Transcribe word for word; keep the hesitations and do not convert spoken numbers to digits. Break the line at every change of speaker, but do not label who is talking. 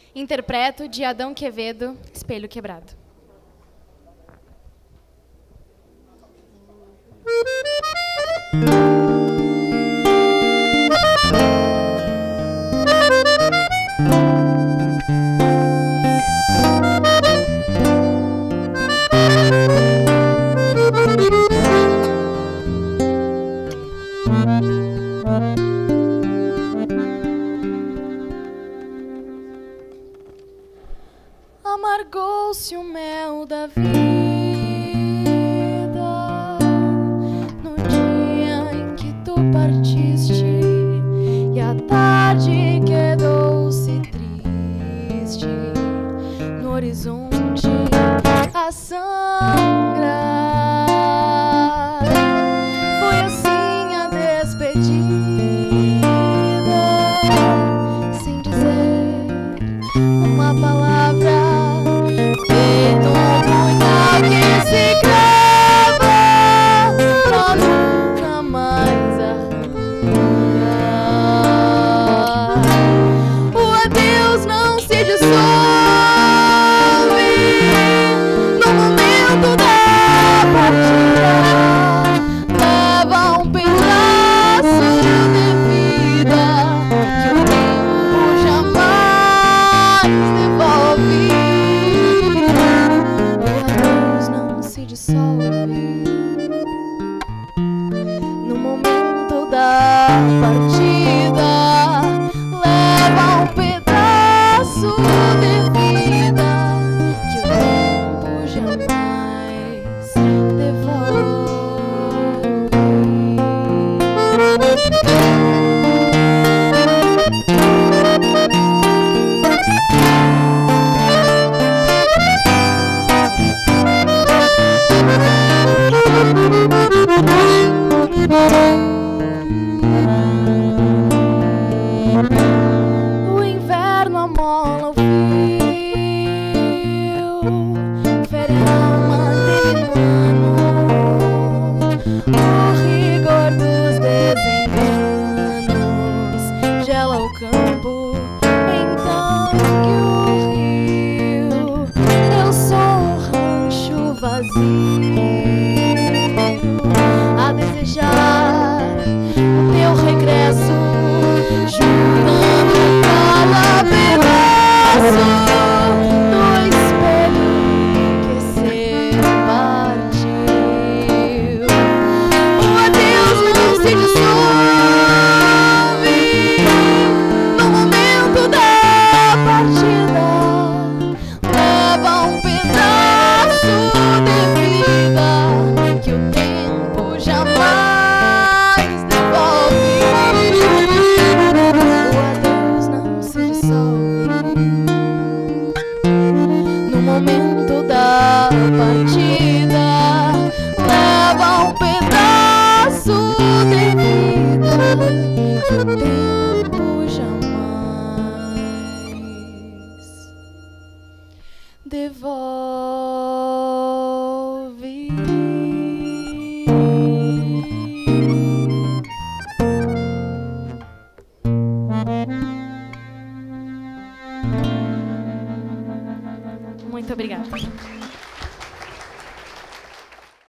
Interpreto de Adão Quevedo, Espelho Quebrado.
Amargou-se o mel da vida no dia em que tu partiste, e a tarde quedou-se triste no horizonte a sangrar. Foi assim a despedida, sem dizer uma palavra. Feito um punhal que se crava pra nunca mais arrancar. O adeus não se dissolve no momento da partida. Leva um pedaço de vida que o tempo jamais devolve. No momento da partida, leva um pedaço de vida que o tempo jamais O inverno amola o fio, verão manteve no ano o rigor dos desenganos, gela o campo, então que o rio, eu sou um rancho vazio a desejar o teu regresso, juntando cada pedaço.